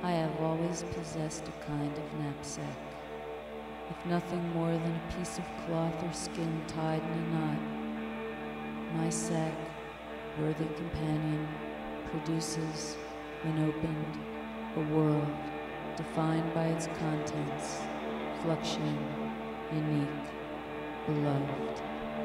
I have always possessed a kind of knapsack, if nothing more than a piece of cloth or skin tied in a knot. My sack, worthy companion, produces, when opened, a world defined by its contents, fluxion, unique, beloved.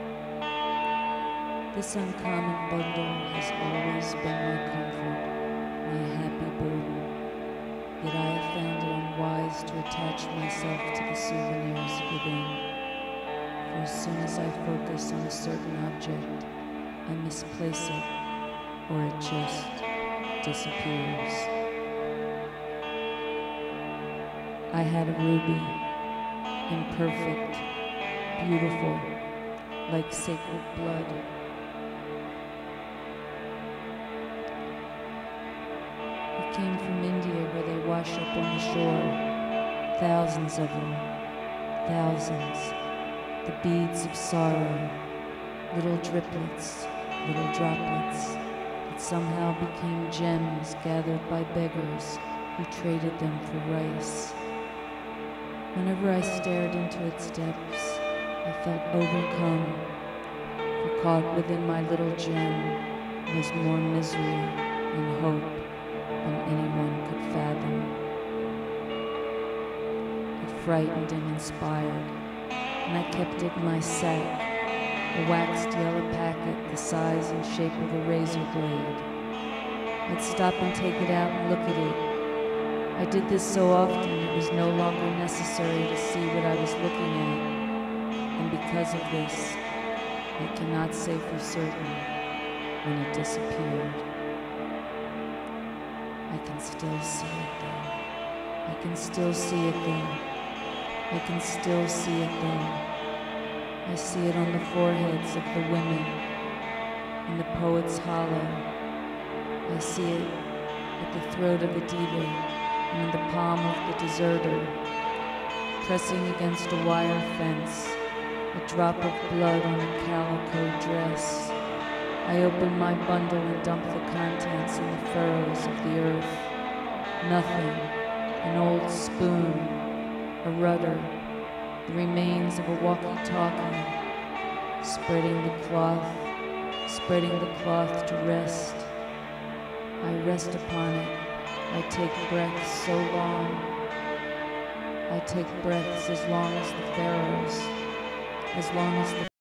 This uncommon bundle has always been my comfort, my happy burden. Yet I have found it unwise to attach myself to the souvenirs within. For as soon as I focus on a certain object, I misplace it, or it just disappears. I had a ruby, imperfect, beautiful, like sacred blood. It came from India, where they wash up on the shore, thousands of them, thousands, the beads of sorrow, little driplets, little droplets, that somehow became gems gathered by beggars who traded them for rice. Whenever I stared into its depths, I felt overcome, for caught within my little gem was more misery and hope than anyone could fathom. It frightened and inspired, and I kept it in my sack, a waxed yellow packet the size and shape of a razor blade. I'd stop and take it out and look at it. I did this so often it was no longer necessary to see what I was looking at, and because of this, I cannot say for certain when it disappeared. I can still see it though. I can still see it though. I can still see it though. I see it on the foreheads of the women, in the poet's hollow. I see it at the throat of a diva, and in the palm of the deserter, pressing against a wire fence, a drop of blood on a calico dress. I open my bundle and dump the contents in the furrows of the earth. Nothing, an old spoon, a rudder, the remains of a walkie-talkie, spreading the cloth to rest. I rest upon it. I take breaths so long. I take breaths as long as the pharaohs, as long as the